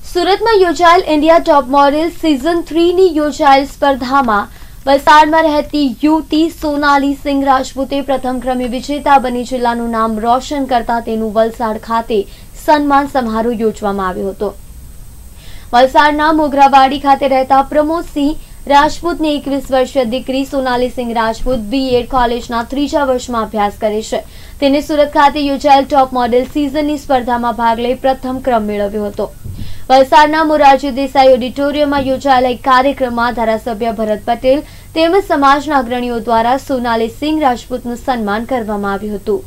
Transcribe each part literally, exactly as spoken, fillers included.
સુરતમાં યોજાયેલ India top model season થ્રીની યોજાયેલ સ્પર્ધામાં વલસાડમાં રહેતી યુવતી સોનાલી સિંહ રાજપૂતે પ્રથમ ક્રમે વિજેતા બની જિલ્લાનું નામ રોશન કરતા તેનું વલસાડ ખાતે સન્માન સમારોહ યોજવામાં આવ્યો હતો। વલસાડના મોગરાવાડી ખાતે રહેતા પ્રમોદસિંહ રાજપૂતની એકવીસ વર્ષીય દીકરી સોનાલી સિંહ રાજપૂત બીએડ કોલેજના ત્રીજા વર્ષમાં અભ્યાસ કરે છે। તેને સુરત ખાતે યોજાયેલ ટોપ મોડેલ સિઝનની સ્પર્ધામાં ભાગ લઈ પ્રથમ ક્રમ મેળવ્યો હતો। વલસાડના મોરારજી દેસાઈ ઓડિટોરિયમમાં યોજાયેલા એક કાર્યક્રમમાં ધારાસભ્ય ભરત પટેલ તેમજ સમાજના અગ્રણીઓ દ્વારા સોનાલી સિંહ રાજપૂતનું સન્માન કરવામાં આવ્યું હતું।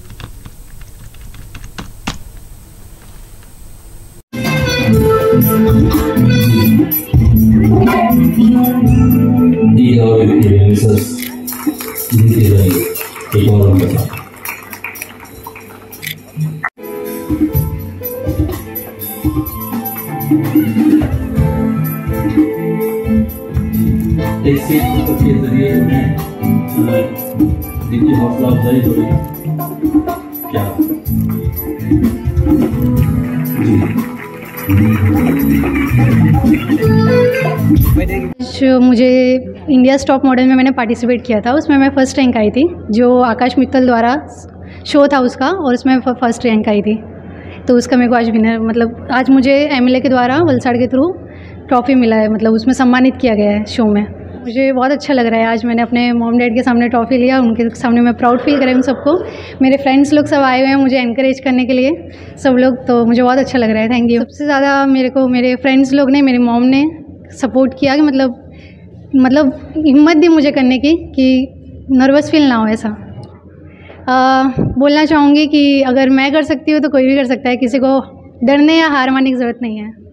एक सीट के जरिए उन्हें जिनकी हौसला अफजाई हुई क्या जो मुझे इंडिया टॉप मॉडल में मैंने पार्टिसिपेट किया था, उसमें मैं फ़र्स्ट रैंक आई थी। जो आकाश मित्तल द्वारा शो था उसका, और उसमें फ़र्स्ट रैंक आई थी। तो उसका मेरे को आज विनर मतलब आज मुझे एमएलए के द्वारा वलसाड़ के थ्रू ट्रॉफ़ी मिला है, मतलब उसमें सम्मानित किया गया है शो में। मुझे बहुत अच्छा लग रहा है। आज मैंने अपने मॉम डैड के सामने ट्रॉफ़ी लिया, उनके सामने मैं प्राउड फील कर रही हूँ सबको। मेरे फ्रेंड्स लोग सब आए हुए हैं मुझे एनकरेज करने के लिए, सब लोग, तो मुझे बहुत अच्छा लग रहा है। Thank you. सबसे ज़्यादा मेरे को मेरे फ्रेंड्स लोग ने, मेरी मॉम ने सपोर्ट किया कि मतलब मतलब हिम्मत दी मुझे करने की, कि नर्वस फील ना हो ऐसा। आ, बोलना चाहूँगी कि अगर मैं कर सकती हूँ तो कोई भी कर सकता है। किसी को डरने या हार मानने की ज़रूरत नहीं है।